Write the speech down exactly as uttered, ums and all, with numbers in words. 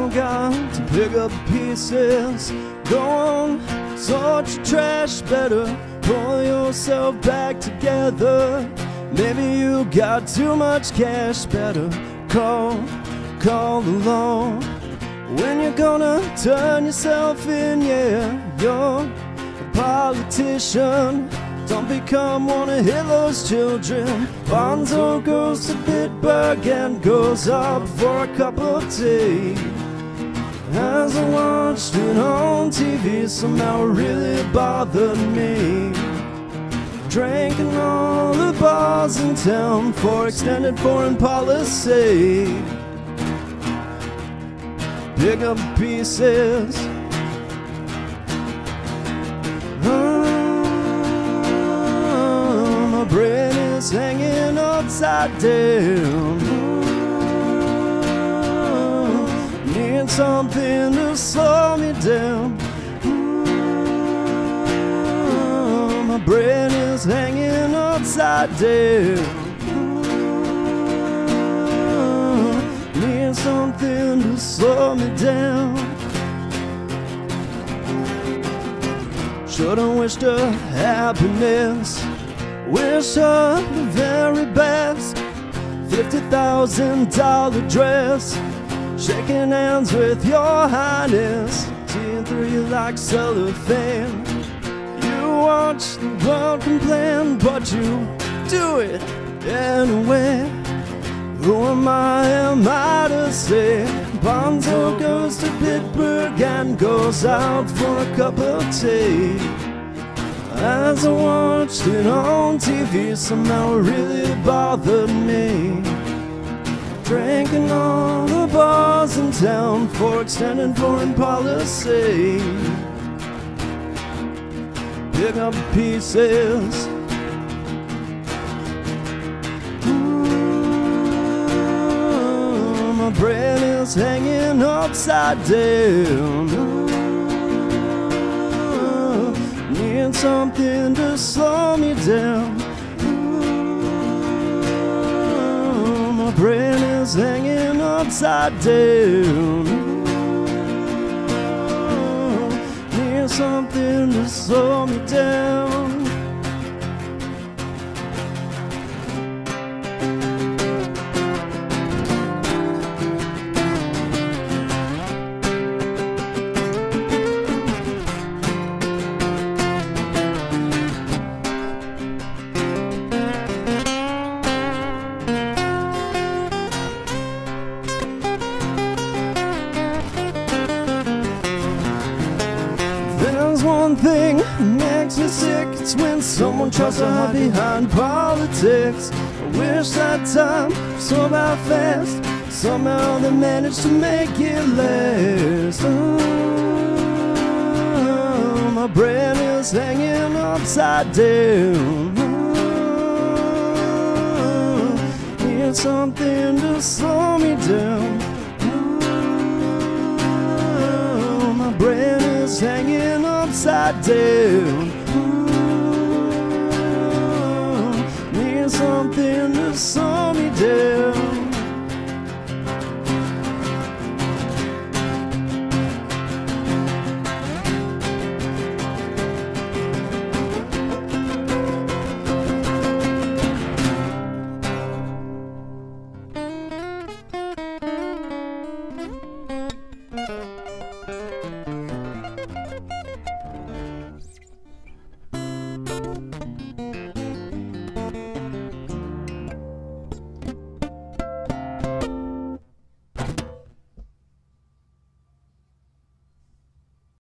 got to pick up pieces. Go on, sort your trash better. Pull yourself back together. Maybe you got too much cash, better call, call the law. When you're gonna turn yourself in, yeah, you're a politician. Don't become one of Hitler's children. Bonzo goes to Bitburg and goes out for a cup of tea. As I watched it on T V, somehow it really bothered me. Drinking all the bars in town for extended foreign policy. Pick up pieces. Oh, my brain is hanging upside down. Oh, need something to slow me down. Oh, my brain is hanging upside down. Need something to slow me down. Should've wished her happiness, wish her the very best. Fifty thousand dollar dress, shaking hands with your highness. Seeing through you like cellophane. You watch the world complain, but you do it anyway. Who am I, am I to say? Bonzo goes to Bitburg and goes out for a cup of tea. As I watched it on T V, somehow it really bothered me. Drinking all the bars in town for extended foreign policy. Pick up pieces. My brain is hanging upside down. Oh, need something to slow me down. Oh, my brain is hanging upside down. Oh, need something to slow me down. There's one thing that makes me sick, it's when someone tries to hide behind politics. I wish that time was so about fast, somehow they managed to make it last. Oh, my brain is hanging upside down. Oh, need something to slow me down. Oh, my brain is hanging upside down. Oh, need something to slow me down. Thank you.